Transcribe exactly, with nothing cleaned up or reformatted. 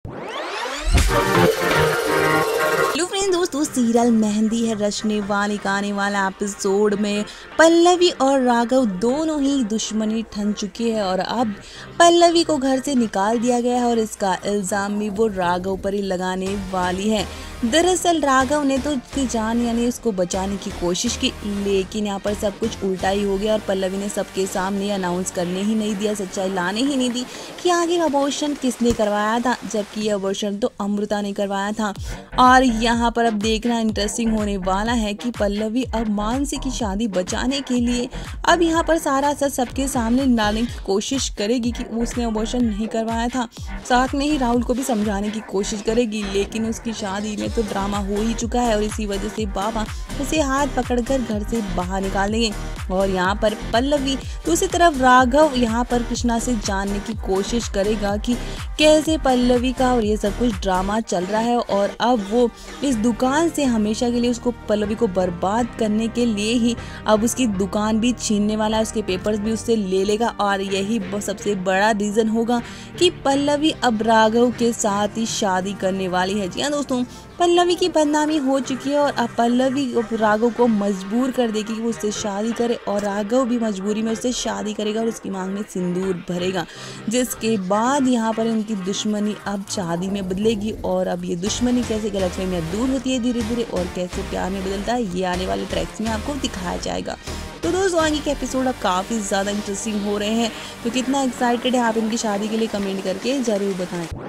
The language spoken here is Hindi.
हेलो फ्रेंड दोस्तों, सीरियल मेहंदी है रचने वाली का आने वाला एपिसोड में पल्लवी और राघव दोनों ही दुश्मनी ठन चुके हैं और अब पल्लवी को घर से निकाल दिया गया है और इसका इल्ज़ाम भी वो राघव पर ही लगाने वाली है। दरअसल राघव ने तो उसकी जान यानी उसको बचाने की कोशिश की, लेकिन यहाँ पर सब कुछ उल्टा ही हो गया और पल्लवी ने सबके सामने अनाउंस करने ही नहीं दिया, सच्चाई लाने ही नहीं दी कि आगे अबॉर्शन किसने करवाया था, जबकि ये अबॉर्शन तो अमृता ने करवाया था। और यहाँ पर अब देखना इंटरेस्टिंग होने वाला है कि पल्लवी अब मानसी की शादी बचाने के लिए अब यहाँ पर सारा सच सबके सामने लाने की कोशिश करेगी कि उसने अबॉर्शन नहीं करवाया था। साथ में ही राहुल को भी समझाने की कोशिश करेगी, लेकिन उसकी शादी में तो ड्रामा हो ही चुका है और इसी वजह से बाबा उसे हाथ पकड़कर घर से बाहर निकाल देंगे। और यहाँ पर पल्लवी दूसरी तरफ राघव यहाँ पर कृष्णा से जानने की कोशिश करेगा कि कैसे पल्लवी का और ये सब कुछ ड्रामा चल रहा है और अब वो इस दुकान से हमेशा के लिए उसको पल्लवी को बर्बाद करने के लिए ही अब उसकी दुकान भी छीनने वाला है, उसके पेपर्स भी उससे ले लेगा और यही सबसे बड़ा रीज़न होगा कि पल्लवी अब राघव के साथ ही शादी करने वाली है। जी हाँ दोस्तों, पल्लवी की बदनामी हो चुकी है और अब पल्लवी राघव को मजबूर कर देगी कि वो उससे शादी करे और राघव भी मजबूरी में उससे शादी करेगा और उसकी मांग में सिंदूर भरेगा, जिसके बाद यहाँ पर इनकी दुश्मनी अब शादी में बदलेगी और अब ये दुश्मनी कैसे गलतफहमियां दूर होती है धीरे धीरे और कैसे प्यार में बदलता है, ये आने वाले ट्रैक्स में आपको दिखाया जाएगा। तो दोस्तों आगे के एपिसोड अब काफ़ी ज़्यादा इंटरेस्टिंग हो रहे हैं, तो कितना एक्साइटेड है आप इनकी शादी के लिए कमेंट करके ज़रूर बताएं।